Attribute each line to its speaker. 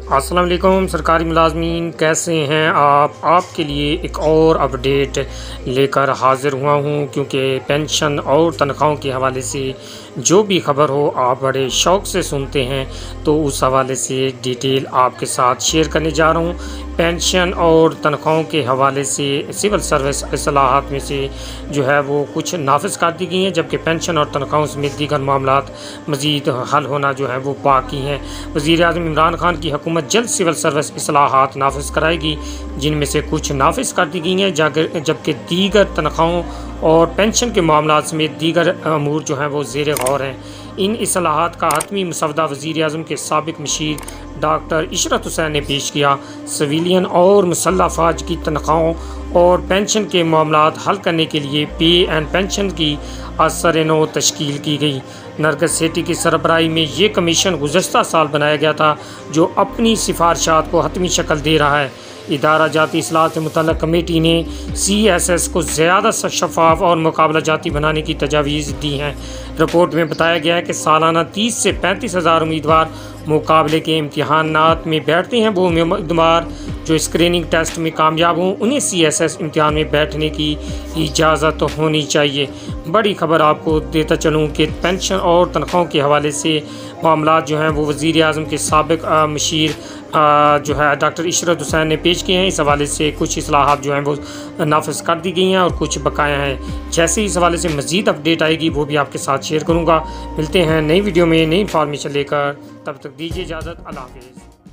Speaker 1: अस्सलाम वालेकुम सरकारी मुलाजमीन, कैसे हैं आप। आपके लिए एक और अपडेट लेकर हाज़िर हुआ हूं, क्योंकि पेंशन और तनख्वाहों के हवाले से जो भी खबर हो आप बड़े शौक़ से सुनते हैं, तो उस हवाले से डिटेल आपके साथ शेयर करने जा रहा हूं। पेंशन और तनख्वाहों के हवाले से सिविल सर्विस इस्लाहात में से जो है वो कुछ नाफिज कर दी गई हैं, जबकि पेंशन और तनख्वाहों समेत दीगर मामलात मज़ीद हल होना जो है वो बाकी हैं। वज़ीर-ए-आज़म इमरान खान की हुकूमत जल्द सिविल सर्विस इस्लाहात नाफिज कराएगी, जिनमें से कुछ नाफिज कर दी गई हैं, जबकि दीगर तनख्वाहों और पेंशन के मामला समेत दीगर अमूर जो हैं वो ज़ेर गौर हैं। इन इस्लाहात का हतमी मसवदा वज़ीर-ए-आज़म के साबिक़ मशीर डॉक्टर इशरत हुसैन ने पेश किया। सिविलियन और मुसल्लह फ़ौज की तनख्वाहों और पेंशन के मामलात हल करने के लिए पे एंड पेंशन की असर-ए-नौ तश्कील की गई। नरगिस सेठी की सरबराही में ये कमीशन गुज़श्ता साल बनाया गया था, जो अपनी सिफारिशात को हतमी शक्ल दे रहा है। इदारा जाती इस्लाह से मुतल्लक़ कमेटी ने CSS को ज़्यादा शफ़ाफ़ और मुकाबला जाती बनाने की तजावीज़ दी हैं। रिपोर्ट में बताया गया है कि सालाना 30 से 35 हज़ार उम्मीदवार मुकाबले के इम्तिहानात में बैठते हैं। वो उम्मीदवार जो स्क्रीनिंग टेस्ट में कामयाब हों, उन्हें CSS इम्तिहान में बैठने की इजाज़त होनी चाहिए। बड़ी खबर आपको देता चलूँ कि पेंशन और तनख्वाहों के हवाले से मामलात जो हैं वो वज़ीर-ए-आज़म के साबिक़ मशीर जो है डॉक्टर इशरत हुसैन ने पेश किए हैं। इस हवाले से कुछ इस्लाहात जो हैं वो नाफिज कर दी गई हैं और कुछ बकाया हैं। जैसे ही इस हवाले से मज़ीद अपडेट आएगी वो भी आपके साथ शेयर करूँगा। मिलते हैं नई वीडियो में नई इन्फॉर्मेशन लेकर, तब तक दीजिए इजाज़त। अल्लाह हाफ़िज़।